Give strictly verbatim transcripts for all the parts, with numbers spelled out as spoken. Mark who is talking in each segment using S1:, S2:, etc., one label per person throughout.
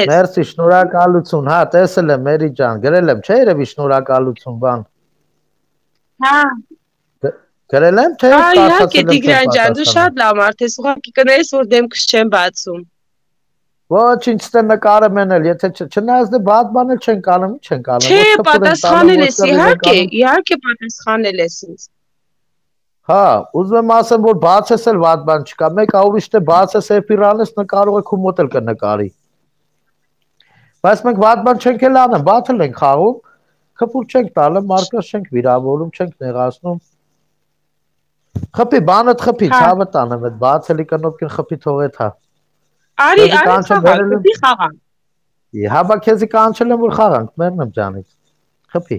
S1: Մերսի, շնորհակալություն, հա, տեսել եմ, Մերի ջան, գրել եմ, չէ՞ երևի շնորհակալություն, բան։
S2: Հա։
S1: Գրել եմ, թե
S2: Հա, իհարկե,
S1: կարդացել եմ, չեմ
S2: Տիգրան ջան, դու
S1: պատասխանել։
S2: շատ լավ մարդ ես, ուղղակի կներես, որ դեմքս չեմ բացում։
S1: Ոչինչ ստե նկարը մենել, եթե չնայած դե բադ բանել չեն կանում, ի՞նչ են կանում,
S2: Չէ,
S1: ոչ քփուր են տալում,
S2: պատասխանել
S1: ոչ
S2: ես,
S1: կռիվ են
S2: իհարկե,
S1: կանում։
S2: իհարկե պատասխանել ես ինձ։
S1: Հա, ուզում եմ ասեմ, որ բացես էլ վատ բան չկա, մեկ ուրիշ թե բացես էփիր անես, նկարող է քու մոտ էլ կնկարի։ Բայց մենք վատ բան չենք էլ անում, բաթել ենք խաղում, քփուր չենք տալը, մարկաշ չենք վիրավորում, չենք նեղացնում։ Խփի, բանդ խփի, ցավը տանեմ, այդ բացելի կնոպկին խփի թողეთ հա։
S2: Արի, արի խաղանք, խփի խաղանք։
S1: Հա, բա քեզի կանչել եմ որ խաղանք, մեռնեմ ջանից։ Խփի։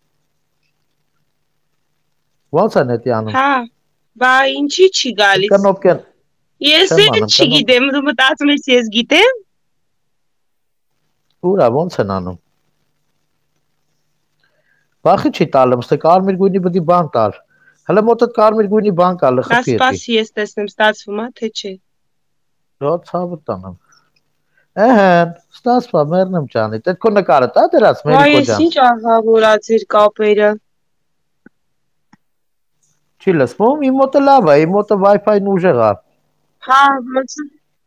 S1: Ո՞նց է նետի անում։
S2: Հա, բա ինչի չի գալիս։
S1: Կնոպկեն։
S2: Ես էլ չգիտեմ, դու մտածում ես ես գիտեմ։
S1: Ուրա ո՞նց են անում։ Բախի չի տալım, ստե կարմիր գույնի բդի բան տալ։ Հələ մոտդ կարմիր գույնի բան կա, լխփի էտի։
S2: Սպասի, ես տեսնեմ, ստացվում է, թե չէ։
S1: Դո ցավը տանեմ։ Ահա, ստացվա, մեռնեմ ջանից։ Այդ քո նկարը տա դրած Մերիկո ջան։
S2: Այս ինչ ահավոր է ձեր կապերը։
S1: Չի լսվում, իմ մոտը լավ է, իմ մոտը Wi-Fi-ն ուժեղ է։
S2: Հա, ոնց։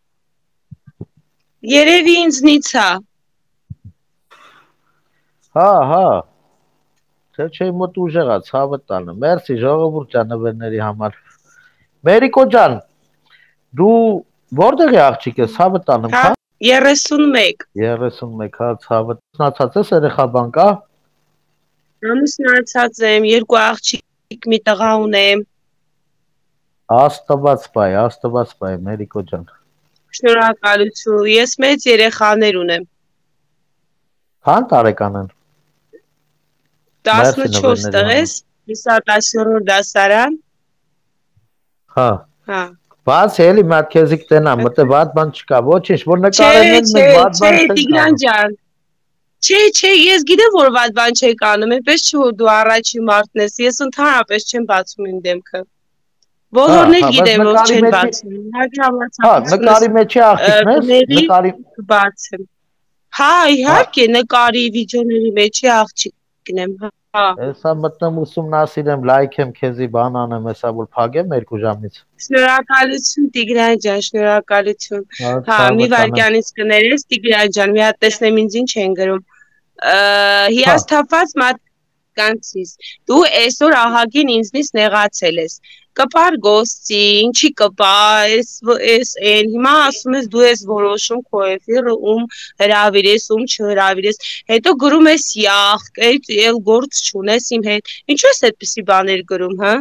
S2: Երևի ինձնից է։
S1: Հա, հա։ Թե չէ իմ մոտ ուժեղ է, ցավը տանը։ Մերսի ժողովուրդ ջան նվերների համար։ Մերիկո ջան, դու որտեղ է աղջիկ ես, ցավը տանեմ, հա։
S2: երեսունմեկ։
S1: երեսունմեկ, հա, ցավը տանացած ես երեխա բան կա։
S2: Ամուսնացած եմ, երկու աղջիկ մի տղա ունեմ։
S1: Աստված բայ, Աստված բայ, Մերիկո ջան։
S2: Շնորհակալություն, ես մեծ երեխաներ ունեմ։
S1: Քան տարեկան են։
S2: տասնչորս տղես, հիսատասորդ դասարան։
S1: Հա։
S2: Հա։
S1: Բաց էլի մատ քեզիկ տենամ, մտե վատ բան չկա, ոչինչ, որ նկարեն են մենք վատ բան չենք անում։
S2: Չէ, Տիգրան ջան։ Չէ, չէ, ես գիտեմ որ վատ բան չեք անում, այնպես չի որ դու առաջի մարդն ես, ես ընդհանրապես չեմ բացում իմ դեմքը։ Բոլորն էլ գիտեն որ չեն բացում։
S1: Հա, նկարի մեջի աղջիկն ես, նկարի
S2: բացեմ։ Հա, իհարկե, նկարի վիդեոների մեջի աղջիկն եմ, հա։
S1: Հեսա մտնեմ ուսումնասիրեմ, լայք եմ քեզի բան անեմ, հեսա որ փագեմ երկու ժամից։
S2: Շնորհակալություն Տիգրան ջան, շնորհակալություն։ Հա, մի վարքյանից կներես Տիգրան ջան, մի հատ տեսնեմ ինձ ինչ են գրում։ Հիասթափված մարդկանցից։ Դու այսօր ահագին ինձնից նեղացել ես։ Կպար գոստի, ինչի կպա, էս էս այն, հիմա ասում ես դու ես որոշում քո էֆիրը ում հրավիրես, ում չհրավիրես, հետո գրում ես յախ, էլ գործ չունես իմ հետ, ինչու ես այդպիսի բաներ գրում, հա։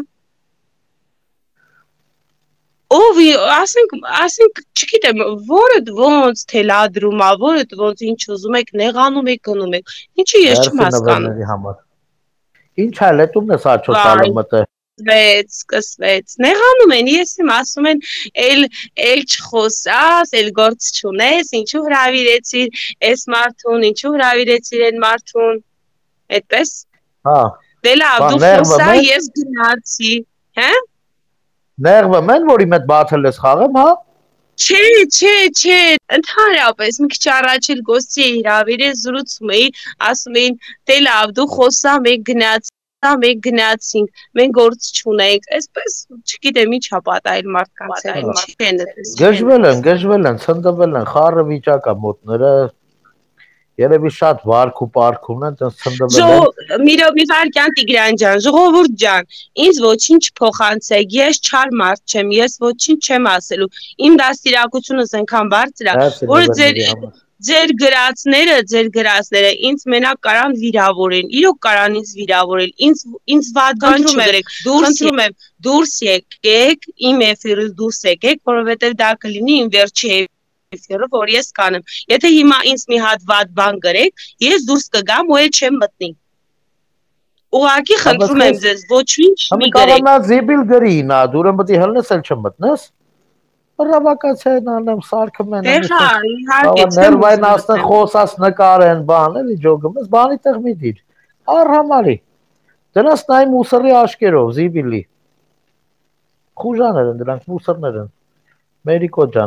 S2: Ով ասենք, ասենք, չգիտեմ, որը ոնց թելադրում է, որը ոնց ինչ ուզում եք, նեղանում եք, գնում եք, ինչի ես չեմ հասկանում։
S1: Ինչ այլ է դու ես աչո տալը մտե։
S2: Սկսվեց, սկսվեց, նեղանում են, ես իմ ասում են, էլ էլ չխոսաս, էլ գործ չունես, ինչու հրավիրեցիր այս մարդուն, ինչու հրավիրեցիր այն մարդուն, այդպես։
S1: Հա։
S2: Դե լավ, դու խոսա, ես գնացի, հա։
S1: Նեղվում են, որ իմ հետ բաթել ես խաղեմ, հա։
S2: Չէ, չէ, չէ, ընդհանրապես մի քիչ առաջ էլ գոստի էի հրավիրել, զրուցում էի, ասում էին, դե լավ, դու խոսա, մենք գնաց մենք գնացինք, մենք գործ չունենք, այսպես չգիտեմ ինչ է պատահել մարդկանց հետ, ինչի են այդպես։
S1: Գժվել են, գժվել են, ցնդվել են, խառը վիճակ է մոտները, երևի շատ վարք ու պարք ունեն, այդպես ցնդվել են։
S2: Մի մի վարքյան Տիգրան ջան, ժողովուրդ ջան, ինձ ոչինչ փոխանցեք, ես չար մարդ չեմ, ես ոչինչ չեմ ասելու։ Իմ դաստիարակությունս այնքան բարձր է, որ ձեր Ձեր գրածները, ձեր գրածները ինձ մենակ կարան վիրավորեն, իրոք կարան ինձ վիրավորել, ինձ ինձ վատ բան չգրեք, խնդրում եմ, դուրս եկեք, իմ էֆիրից դուրս եկեք, որովհետև դա կլինի իմ վերջի էֆիրը, որ ես կանեմ։ Եթե հիմա ինձ մի հատ վատ բան գրեք, ես դուրս կգամ ու էլ չեմ մտնի։ Ուղղակի խնդրում եմ ձեզ, ոչինչ մի գրեք։
S1: Կավանա զիբիլ գրի նա, դուրը մտի հլնես էլ չմտնես։ Ռավակացիան անեմ, սարքում են
S2: Հա, իհարկե,
S1: ներվային ասնեն խոսած նկարեն, բան, էլի ջոգում ես, բանի տեղ մի դիր, արհամարի, դրանց նայ մուսրի աշկերով, զիբիլի, խուժաներ են դրանք, մուսրներ են, Մերիկո ջան,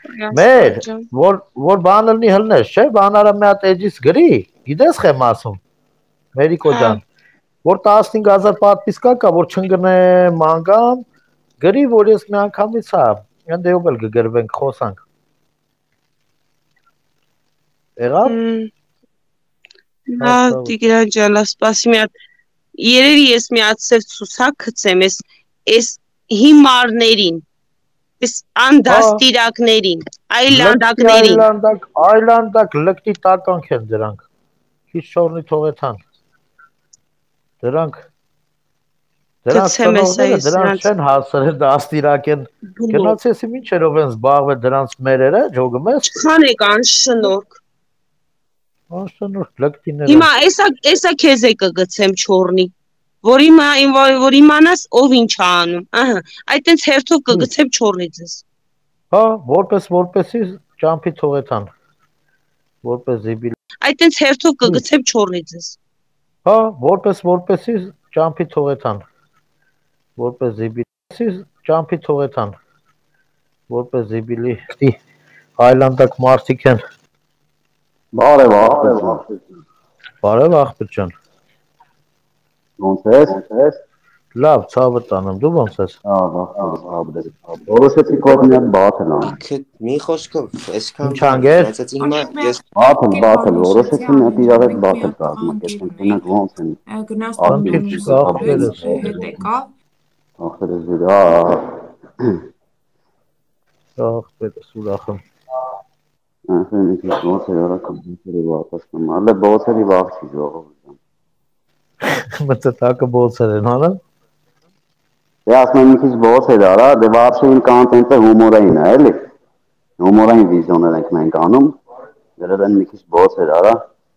S1: Մեր, որ որ բանը լինի հլնես, չէ, բանարը մի հատ էջից գրի, գիտես խեմ ասում, Մերիկո ջան, որ տասնհինգ հազար պատվիսկա կա, որ չընկնե մանգամ, գրի, որ ես մի անգամից հա, ընդեով էլ կգրվենք, խոսանք։ Եղավ։
S2: Հա, Տիգրան ջան, սպասի մի հատ, երևի ես մի հատ սև ցուցակ գցեմ, ես այս հիմարներին, այս անդաստիրակներին, այլանդակներին։
S1: Այլանդակ, այլանդակ լկտի տականք են դրանք։ Քիչ չորնի թողեցան։ Դրանք Դրանք ծնողները դրանք չեն հասցրել դաստիրակ են։ Գնացես ինչ երով են զբաղվել դրանց մերերը, ջոգում ես։
S2: Չանեք անշնորհք։
S1: Անշնորհք լկտիները։
S2: Հիմա էսա էսա քեզ է կգցեմ չորնի։ Որ իմա որ իմանաս ով ինչ է անում։ Ահա, այտենց հերթով կգցեմ չորնի ձեզ։
S1: Հա, որպես որպեսի ճամփի թողեցան։ Որպես զիբիլ։
S2: Այտենց հերթով կգցեմ չորնի ձեզ։
S1: Հա, որպես որպեսի ճամփի թողեցան։ Որպես զիբիլի ճամփի թողեցան։ Որպես զիբիլի այլանդակ մարդիկ են։
S3: Բարև աղբեր։
S1: Բարև աղբեր ջան։
S3: Ոնց ես։
S1: Լավ, ցավը տանեմ, դու ոնց ես։
S3: Ահա, աղբեր։ Որոշեցի կողմյան բաթել ան։
S4: Մի խոսքով, այսքան
S1: Ինչանգեր։
S4: ասացի հիմա ես
S3: բաթել, բաթել, որոշեցի մի հատ իրար հետ բաթել կազմակերպենք, ունենք ոնց են։
S1: Գնաց աղբերս
S5: հետ եկավ։
S3: Աղբերս դու, հա։
S1: Աղբերս ուրախ եմ։
S3: Ահա, ինքս ոնց է արա կոմպյուտերի վատացնում, ալե բոցերի վաղ չի ժողովուրդ։
S1: Մտածակը բոցեր են հալը։
S3: Դե ասում եմ մի քիչ բոց է դարա, դե вообще իմ կոնտենտը հումորային է, էլի։ Հումորային վիդեոներ ենք մենք անում, դրել են մի քիչ բոց է դարա։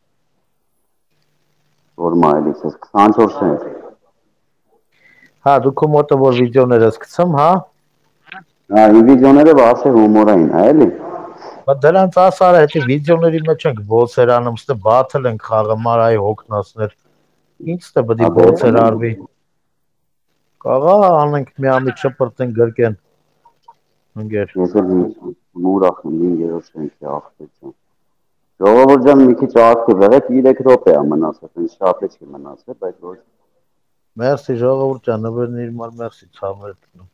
S3: Որ մայլից ես քսանչորս են։
S1: Հա, դու քո մոտը որ վիդեոներ ես գցում, հա։
S3: Հա, իմ վիդեոները вообще հումորային է, էլի։
S1: Բայց դրանց ասարա հետի վիդեոների մեջ ենք բոցեր անում, ստե բաթել ենք խաղը մարայի հոգնածներ։ Ինչ ստե բդի բոցեր արվի։ Կաղա անենք մի ամիջ շպրտեն գրկեն։ Ընգեր։
S3: Ես էլ ուրախ եմ ինգերոջ ենք աղբեր ջան։ Ժողովուրդ ջան մի քիչ ակտիվ եղեք, երեք րոպե է մնացել, ինձ շատ է չի մնացել, բայց ոչ։
S1: Մերսի ժողովուրդ ջան, նվերնիր մար մերսի ցամեր տնում։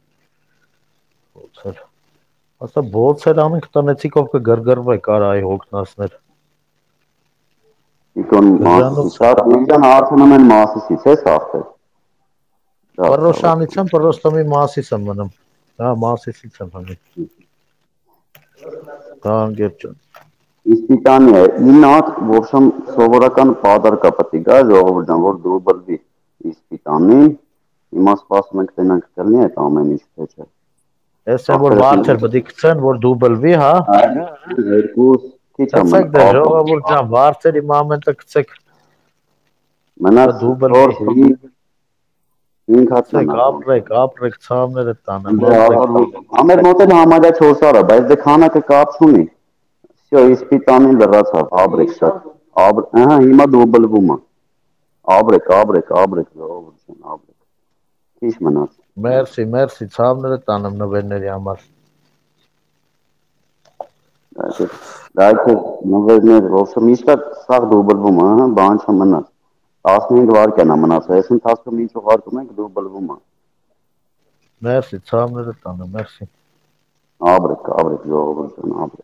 S1: Բոցեր։ Ասա բոցեր անենք տնեցիկով կգրգրվե կարայի հոգնածներ։
S3: Իկոն մասի շատ ինքան արդյանում են մասիսից, ես աղբեր։
S1: Պրոշանից եմ, պրոստոմի մասիս եմ մնում։ Հա, մասիսից եմ հնում։ Հա, անգեր ջան։
S3: Իսպիտանի է, ինատ, որշան սովորական պադարկա պտի գա, ժողովուրդ ջան, որ դու բլվի իսպիտանի, հիմա սպասում ենք տենանք կլնի այդ ամեն ինչ թե չէ։
S1: Ես եմ, որ վարդեր բդի կցեն, որ դու բլվի, հա։
S3: Երկուս, քիչ եմ։
S1: Կցեք դե, ժողովուրդ ջան, վարդերի մամենտը կցեք։
S3: Մնաց
S1: դու բլվի։
S3: Ինք հացան։
S1: Ապրեք, ապրեք, ցավները տանեմ։
S3: Ամեր մոտ էլ համարյա չորս արա, բայց դե քանակը կապ չունի։ Всё, իսպիտանին լրացավ, ապրեք շատ։ Ահա հիմա դու բլվում է։ Ապրեք, ապրեք, ապրեք, ժողովուրդ ջան, ապրեք։ Քիչ մնաց։
S1: Մերսի, մերսի, ցավները տանեմ նվերների համար։
S3: Դայք նվերներ, ոսը միշտ սաղ դու բլվում է, ահա, բան չմնաց։ տասնհինգ վայրկյան է մնացել, այս ընթացքում ինչ ուղարկում ենք, դու բլվում է։
S1: Մերսի, ցավները տանեմ, մերսի։
S3: Ապրեք, ապրեք, ժողովուրդ ջան, ապրեք։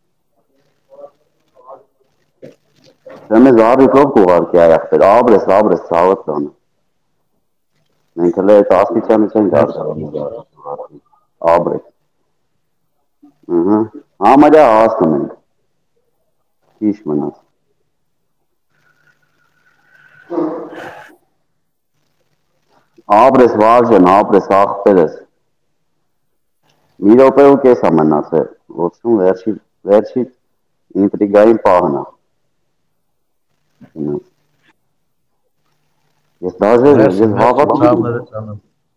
S3: Դե մեզ առիքով կուղարկի այախտեր, ապրես, ապրես, ցավը տանը։ Մենք հələ այդ աստիճանից ենք դարձել։ Ապրեք։ Ահա, համարյա հասնում ենք։ Քիչ մնաց։ Ապրես վարժեն, ապրես աղբերս։ Մի րոպե ու կես է մնացել, ոցում վերջի, վերջի ինտրիգային պահն է։ Ես դաժե, ես հավատում։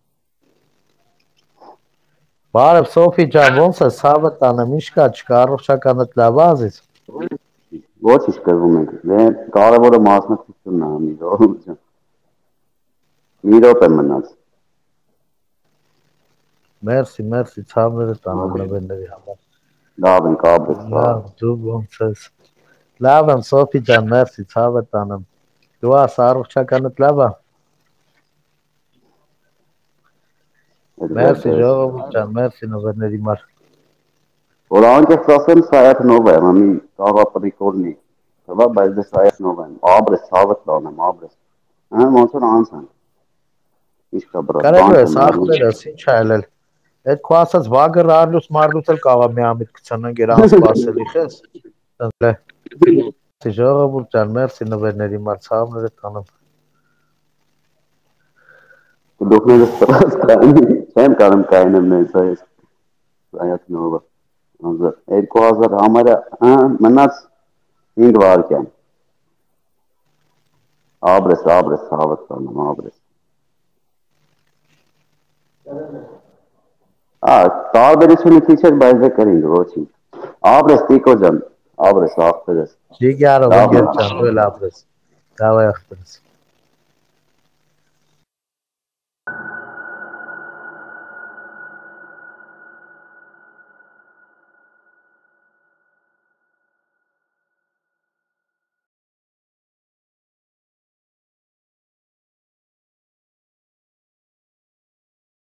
S1: Բարև Սոֆի ջան, ոնց է սավը տանեմ, ինչ կա, չկա, առողջականդ լավ ազից։
S3: Ոչ ինչ կրվում ենք, դե կարևորը մասնակցությունն է, մի ժողովուրդ ջան։ Մի րոպե մնաց։
S1: Մերսի, մերսի, ցավները տանեմ նվերների համար։
S3: Labi, kāpēc tā?
S1: Labi, tu bumses. Labi, Sofijan, merci, Çağatay'ım. Dua sağlık çakanıt laba. Merci, Joğabucan, merci, Noverner Imar.
S3: और आगे प्रसन्न सायक no way mummy कावा परिकोरनी तवा बाइज सायक नोवे आब्रे सावत लाना आब्रे हां मोसन आंसन इसका बरा
S1: Karagöz, sağlıkları, sinçaylar. Et kuasas vagır arlus marlus el kava mi amit kıçana gerans baseliches. Tanle. Joğabucan, merci, Noverner Imar, sağlıkları tanım.
S3: dokne de strastan sen karım kaynım ne sayes सायक नोवे मतलब एक को हजार हमारा हां मन्नत इंग वार क्या आब्रेस आब्रेस सावत लाना आब्रेस हाँ तार बेरी सुनी फीचर बाइज करेंगे वो चीज आब्रेस तीको जन आब्रेस आब्रेस
S1: Ligyára van gerçekten, öyle abres. Dava yaptınız.